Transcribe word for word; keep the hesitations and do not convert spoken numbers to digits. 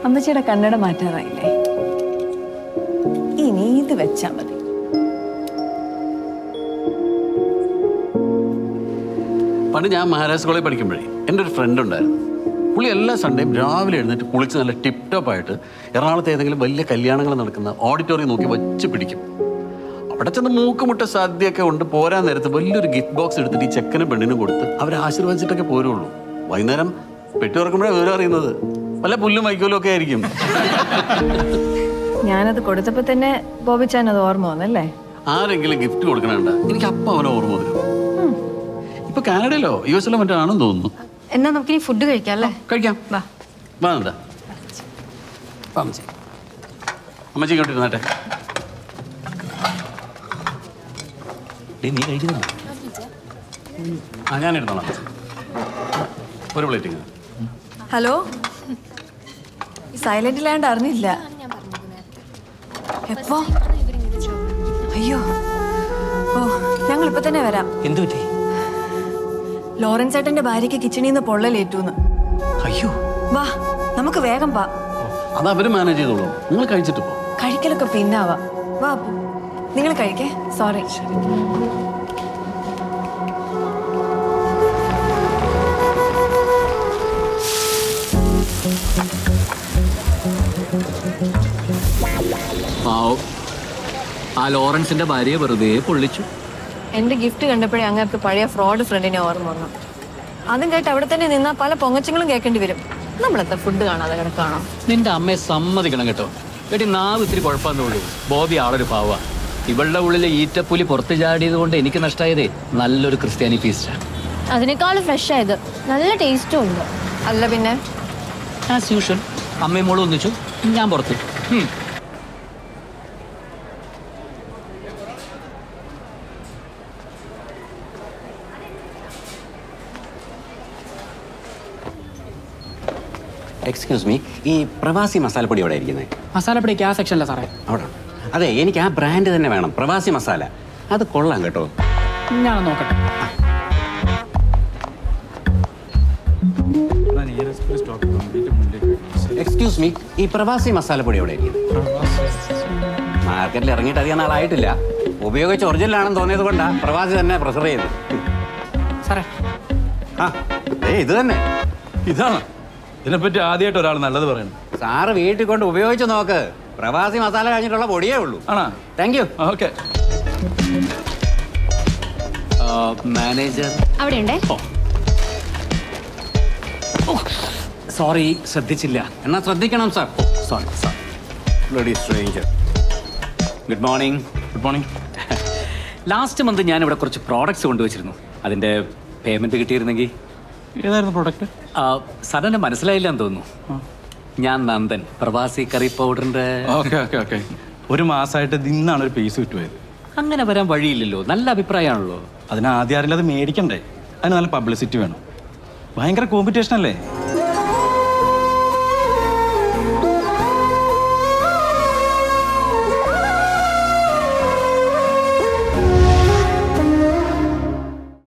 അമ്മച്ചിയുടെ കണ്ണട മാറ്റാറായില്ലേ? ഇനി ഇത് വെച്ചാ മതി. പണ്ട് ഞാൻ മഹാരാജ് കോളേജിൽ പഠിക്കുമ്പോഴേ എൻ്റെ ഒരു ഫ്രണ്ട് ഉണ്ടായിരുന്നു. പുള്ളി എല്ലാ സൺഡേയും രാവിലെ എഴുന്നേറ്റ് കുളിച്ച് നല്ല ടിപ് ടോപ്പ് ആയിട്ട് എറണാകുളത്ത് ഏതെങ്കിലും വലിയ കല്യാണങ്ങൾ നടക്കുന്ന ഓഡിറ്റോറിയം നോക്കി വച്ച് പിടിക്കും. അവിടെ ചെന്ന് മൂക്കുമുട്ട സദ്യയൊക്കെ ഉണ്ട്. പോരാൻ നേരത്ത് വലിയൊരു ഗിഫ്റ്റ് ബോക്സ് എടുത്തിട്ട് ഈ ചെക്കനും പെണ്ണിനും കൊടുത്ത് അവരെ ആശീർവദിച്ചിട്ടൊക്കെ പോരുള്ളൂ. വൈകുന്നേരം പെട്ടി തുറക്കുമ്പോഴേ വിവരം അറിയുന്നത് വല്ല പുല്ലും വൈക്കോലും ഒക്കെ ആയിരിക്കും. ഞാനത് കൊടുത്തപ്പോ തന്നെ ബോബിച്ചാൻ അത് ഓർമ്മ വന്നല്ലേ? ആരെങ്കിലും ഗിഫ്റ്റ് കൊടുക്കണണ്ട എനിക്ക് അപ്പം അവനെ ഓർമ്മ വരും. ഇപ്പൊ കാനഡയിലോ യു എസിലോ മറ്റോ ആണെന്ന് തോന്നുന്നു. എന്നാ നമുക്ക് ഇനി ഫുഡ് കഴിക്കാം അല്ലേ? കഴിക്കാം. വാ വാ അമ്മച്ചി അമ്മച്ചി ഇങ്ങോട്ടിരുന്നാട്ടെ. നീ കഴിക്കുന്നില്ല? ആ ഞാൻ എടുത്തോളാം. ഒരു പ്ലേറ്റ്. ഹലോ, സൈലന്റിലാണ്ട് അറിഞ്ഞില്ല. എപ്പോ? അയ്യോ, ഓ ഞങ്ങൾ ഇപ്പൊ തന്നെ വരാം. എന്തു പറ്റി? ലോറൻസ് ഏട്ടന്റെ ഭാര്യയ്ക്ക് കിച്ചണിന്ന് പൊള്ളലേറ്റൂന്ന്. അയ്യോ, വാ നമുക്ക് വേഗം പാ. അത് അവര് മാനേജ് ചെയ്തോളൂ. നിങ്ങൾ കഴിച്ചിട്ട് പോ. കഴിക്കലൊക്കെ പിന്നാവാ. വാ നിങ്ങൾ കഴിക്കേ. സോറി. ആ ലോറൻസിന്റെ ഭാര്യയെ വെറുതെ പൊള്ളിച്ചു. എന്റെ ഗിഫ്റ്റ് കണ്ടപ്പോഴേ അങ്ങനത്തെ പഴയ ഫ്രോഡ് ഫ്രണ്ടിനെ ഓർമ്മ വന്നു. അതും കേട്ട് അവിടെ തന്നെ നിന്നാ പല പൊങ്ങച്ചങ്ങളും കേൾക്കേണ്ടി വരും. നമ്മളെന്താ ഫുഡ് കാണാതെ കിടക്കാണോ? നിന്റെ അമ്മയെ സമ്മതിക്കണം കേട്ടോ. എടി നാവ് ഇത്തിരി കുഴപ്പമെന്നുള്ളൂ. ബോബി ആളൊരു പാവ. ഇവളുടെ ഉള്ളിലെ ഈറ്റപ്പുലി പുറത്ത് ചാടിയത് കൊണ്ട് എനിക്ക് നഷ്ടമായതേ നല്ലൊരു ക്രിസ്ത്യാനി ഫീസ്റ്റാണ്. അതിനേക്കാൾ ഫ്രഷ് ആയത്, നല്ല ടേസ്റ്റും ഉണ്ട്. അല്ല പിന്നെ ആസ് യൂഷ്വൽ അമ്മയും മോളും ഒന്നിച്ചു, ഞാൻ പുറത്ത്. എക്സ്ക്യൂസ് മീ, ഈ പ്രവാസി മസാലപ്പൊടി എവിടെ ഇരിക്കുന്നത്? മസാലപ്പൊടിക്ക് ആ സെക്ഷനല്ല സാറേ. അവിടെ. അതെ, എനിക്ക് ആ ബ്രാൻഡ് തന്നെ വേണം, പ്രവാസി മസാല. അത് കൊള്ളാം കേട്ടോ. ഞാൻ നോക്കട്ടെ. എക്സ്ക്യൂസ് മീ, ഈ പ്രവാസി മസാലപ്പൊടി എവിടെ ഇരിക്കുന്നത്? മാർക്കറ്റിൽ ഇറങ്ങിയിട്ട് അധികം നാളായിട്ടില്ല. ഉപയോഗിച്ച് ഒറിജിനൽ ആണെന്ന് തോന്നിയത് കൊണ്ടാ പ്രവാസി തന്നെ പ്രിഫർ ചെയ്ത്. സാറേ, ആ ഏ ഇത് തന്നെ. ഇതാണ് ഇതിനെപ്പറ്റി ആദ്യമായിട്ട് ഒരാൾ നല്ലത് പറയണം. സാറ് വീട്ടിൽ കൊണ്ട് ഉപയോഗിച്ച് നോക്ക്. പ്രവാസി മസാല കഴിഞ്ഞിട്ടുള്ള പൊടിയേ ഉള്ളൂ. ആണോ? Thank you. ഓക്കെ. മാനേജർ അവിടെ ഉണ്ടേ. സോറി, ശ്രദ്ധിച്ചില്ല. എന്നാ ശ്രദ്ധിക്കണം sir. Sorry sir. Bloody stranger. Good morning. Good morning. Last month ഞാൻ ഇവിടെ കുറച്ച് പ്രോഡക്ട്സ് കൊണ്ടുവച്ചിരുന്നു. അതിന്റെ പേയ്മെന്റ് കിട്ടിയിരുന്നെങ്കിൽ. ഏതായിരുന്നു പ്രോഡക്റ്റ്? സാറിന് മനസ്സിലായില്ലെന്ന് തോന്നുന്നു. ഞാൻ നന്ദൻ, പ്രവാസി കറി പൗഡറിന്റെ. Okay okay okay. ഒരു മാസമായിട്ട് ഇന്നാണ് ഒരു പീസ് വിറ്റുപോയത്. അങ്ങനെ വരാൻ വഴിയില്ലല്ലോ, നല്ല അഭിപ്രായമാണല്ലോ. അതിന് ആദ്യം ആരെങ്കിലും അത് മേടിക്കണ്ടേ? അതിന് നല്ല പബ്ലിസിറ്റി വേണം. ഭയങ്കര കോമ്പറ്റീഷൻ അല്ലേ?